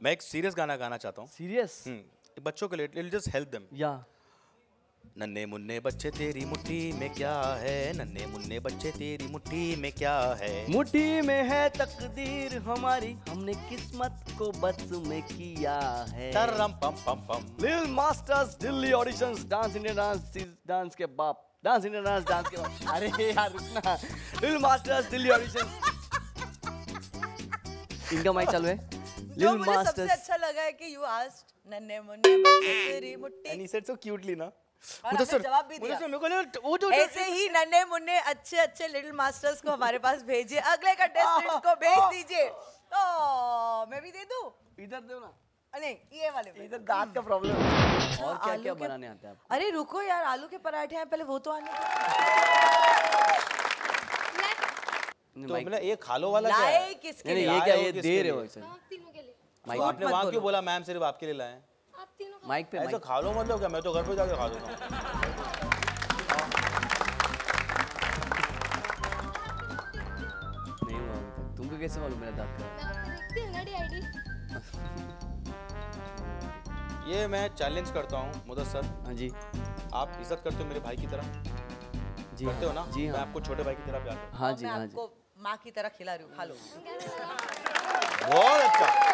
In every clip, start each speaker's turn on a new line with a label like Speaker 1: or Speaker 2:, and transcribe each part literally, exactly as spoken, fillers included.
Speaker 1: मैं एक सीरियस गाना गाना चाहता हूँ।
Speaker 2: सीरियस?
Speaker 1: बच्चों के लिए, it will just help them.
Speaker 2: या
Speaker 1: नन्हे मुन्ने बच्चे तेरी मुट्ठी में क्या है, नन्हे मुन्ने बच्चे तेरी मुट्ठी में क्या है,
Speaker 2: मुट्ठी में है तकदीर हमारी, हमने किस्मत को बस में किया है।
Speaker 1: तररम पम पम पम।
Speaker 2: Little masters Delhi auditions, dance India dance, dance के बाप, डांस इंडिया डांस, डांस के बाप। अरे यार रुकना। Little masters Delhi auditions. इनका माइक चालू है।
Speaker 3: जो मुझे सबसे अच्छा लगा है कि यू आस्क्ड नन्हे मुन्ने बच्चे तेरी मुट्ठी,
Speaker 1: and he said so cutely ना।
Speaker 3: मुझे सर जवाब भी दिया।
Speaker 1: मेरे को लगा वो जो
Speaker 3: ऐसे ही नन्हे मुन्ने अच्छे अच्छे लिटिल मास्टर्स को हमारे पास भेजिए, अगले कंटेस्टेंट्स को भेज दीजिए। तो मैं भी दे दूं?
Speaker 2: इधर दो ना।
Speaker 3: नहीं ये वाले
Speaker 2: इधर दांत का प्रॉब्लम है। और क्या क्या बनाने आता है आपको?
Speaker 3: अरे रुको यार, आलू के पराठे हैं, पहले वो तो आने
Speaker 1: दो। तो मैंने ये खा लो वाला क्या है?
Speaker 3: किसके
Speaker 2: लिए? ये क्या ये दे रहे हो इसे?
Speaker 4: तीनों के लिए।
Speaker 1: माइक आपने वहाँ क्यों बोला मैम सिर्फ आपके लिए लाए?
Speaker 4: आप तीनों
Speaker 2: माइक पे
Speaker 1: ऐसा खा लो मतलब क्या? मैं तो घर पे जाके खा लेता हूँ।
Speaker 2: नहीं हुआ अभी तक। तुमको कैसे मालूम मेरा दांत का?
Speaker 4: मैं देखती हूँ ना आईडी।
Speaker 1: ये मैं चैलेंज करता हूँ मुदस्सर।
Speaker 2: हाँ जी।
Speaker 1: आप इज्जत करते हो मेरे भाई की तरह?
Speaker 2: जी
Speaker 1: करते हो ना?
Speaker 2: जी
Speaker 1: मैं आपको छोटे भाई की तरह प्यार करता हूँ।
Speaker 2: हाँ जी हाँ जी।
Speaker 3: आपको माँ की तरह खिला रही हूँ, खा लो।
Speaker 1: बहुत अच्छा।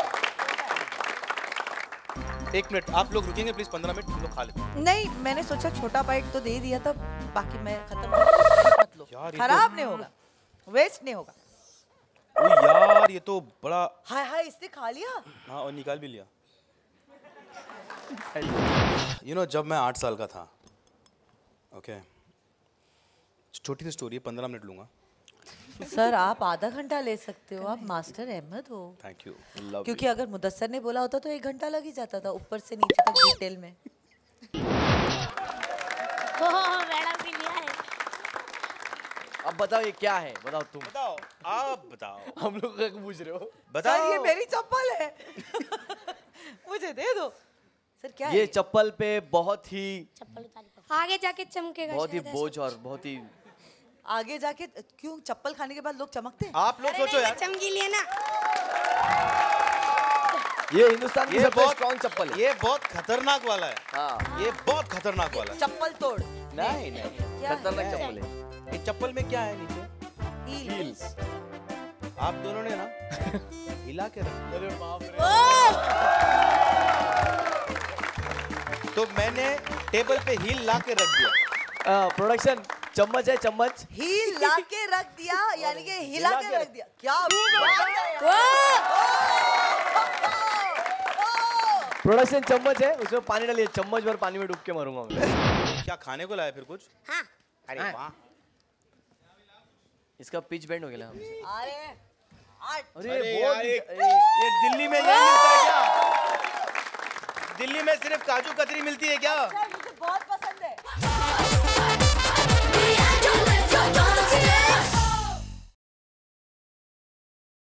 Speaker 1: एक मिनट आप लोग रुकेंगे प्लीज, पंद्रह मिनट हम लोग खा लेते हैं।
Speaker 3: नहीं मैंने सोचा छोटा बाइट तो दे दिया था, बाकी मैं खत्म मत लो, खराब नहीं होगा, वेस्ट नहीं होगा।
Speaker 1: ओ यार ये तो बड़ा।
Speaker 3: हाय हाय इसने खा लिया।
Speaker 1: हाँ और निकाल भी लिया। यू नो जब मैं आठ साल का था, ओके, छोटी सी स्टोरी है, पंद्रह मिनट लूंगा।
Speaker 3: सर आप आधा घंटा ले सकते हो, आप मास्टर अहमद हो।
Speaker 1: Thank you.
Speaker 3: क्योंकि अगर मुदस्सर ने बोला होता तो एक घंटा लग ही जाता था, ऊपर से नीचे तक डिटेल में।
Speaker 4: मैडम भी लिया है।
Speaker 2: अब बताओ ये क्या है? बताओ तुम।
Speaker 1: बताओ आप बताओ।
Speaker 2: हम लोग क्या पूछ रहे हो?
Speaker 1: बताओ।
Speaker 3: सर ये मेरी चप्पल है। मुझे दे दो। सर क्या
Speaker 2: ये
Speaker 3: है?
Speaker 2: चप्पल पे बहुत ही
Speaker 4: चप्पल उतारी, आगे जाके चमकेगा।
Speaker 2: बहुत ही बोझ और बहुत ही
Speaker 3: आगे जाके क्यों? चप्पल खाने के बाद लोग चमकते हैं?
Speaker 1: आप लोग सोचो यार।
Speaker 4: चमकी लिए ना।
Speaker 2: ये हिंदुस्तान की
Speaker 1: ये
Speaker 2: सबसे
Speaker 1: बहुत
Speaker 2: स्ट्रॉन्ग चप्पल है।
Speaker 1: ये बहुत खतरनाक वाला है।
Speaker 2: हाँ
Speaker 1: ये बहुत खतरनाक वाला है।
Speaker 3: चप्पल तोड़।
Speaker 2: नहीं नहीं
Speaker 3: क्या
Speaker 2: खतरनाक
Speaker 3: है?
Speaker 2: चप्पल है।
Speaker 1: ये चप्पल में क्या है नीचे?
Speaker 3: हील्स।
Speaker 1: आप दोनों ने ना हिला के रख
Speaker 2: अरे बाप रे।
Speaker 1: तो मैंने टेबल पे हील ला के रख दिया।
Speaker 2: प्रोडक्शन चम्मच है, चम्मच।
Speaker 3: हील ला के रख दिया, यानी कि हिला के रख दिया। क्या
Speaker 2: प्रोडक्शन चम्मच है, उसमें पानी डालिए, चम्मच भर पानी में डूब के मरूंगा मैं।
Speaker 1: क्या खाने को लाया फिर कुछ?
Speaker 4: हाँ।
Speaker 1: अरे वाह।
Speaker 2: इसका पिच बेंड हो गया हम।
Speaker 3: अरे
Speaker 2: अरे
Speaker 1: अरे
Speaker 2: बहुत
Speaker 1: यार, ये, ये दिल्ली में ये मिलता है क्या? दिल्ली में सिर्फ काजू कतरी मिलती है क्या?